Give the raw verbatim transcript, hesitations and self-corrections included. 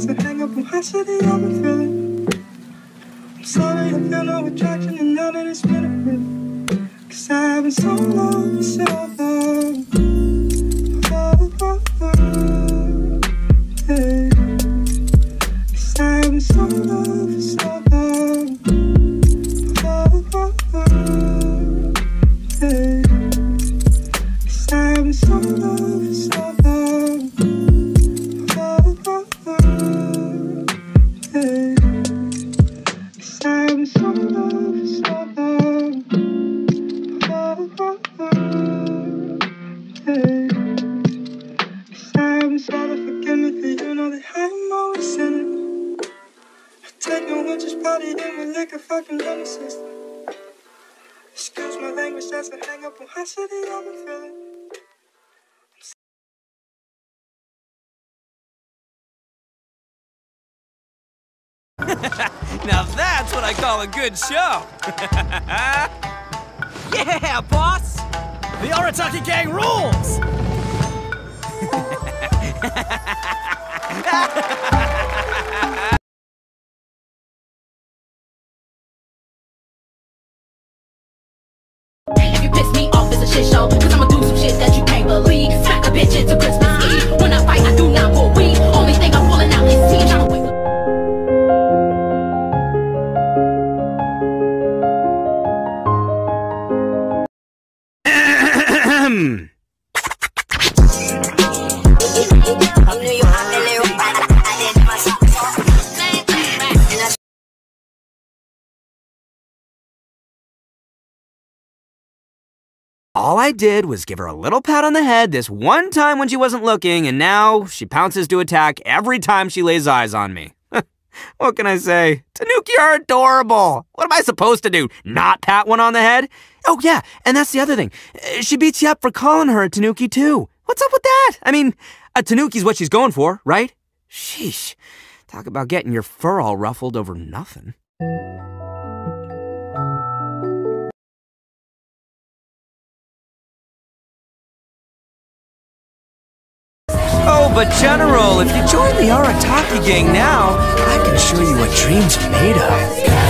doesn't hang up on high city, I've been feeling. I'm sorry, I feel no attraction and now that it's been a bit. Cause I've been so long, so long. Oh, oh, oh, yeah. Cause I've been so long for so long. Oh, oh, oh, yeah. Cause I've been so long for so long. Oh, oh, oh, yeah. Cause I've been so long for so long. Oh, oh, oh, yeah. Cause I've been trying to forgive me for you know that I'm always sinning. I take no one just party in my liquor fucking lemon system. Excuse my language, doesn't hang up on high city, I've been feeling. Now that's what I call a good show! Yeah, boss! The Arataki gang rules! If you piss me off, it's a shit show. Cause I'ma do some shit that you can't believe. Smack a bitch into Christmas Eve. When I fight, I do not pull weed. Only thing I'm pulling out is tea. Tryna wake up. All I did was give her a little pat on the head this one time when she wasn't looking, and now she pounces to attack every time she lays eyes on me. What can I say? Tanuki are adorable. What am I supposed to do? Not pat one on the head? Oh yeah, and that's the other thing. She beats you up for calling her a Tanuki too. What's up with that? I mean, a Tanuki's what she's going for, right? Sheesh. Talk about getting your fur all ruffled over nothing. Oh, but General, if you join the Arataki gang now, I can show you what dreams are made of.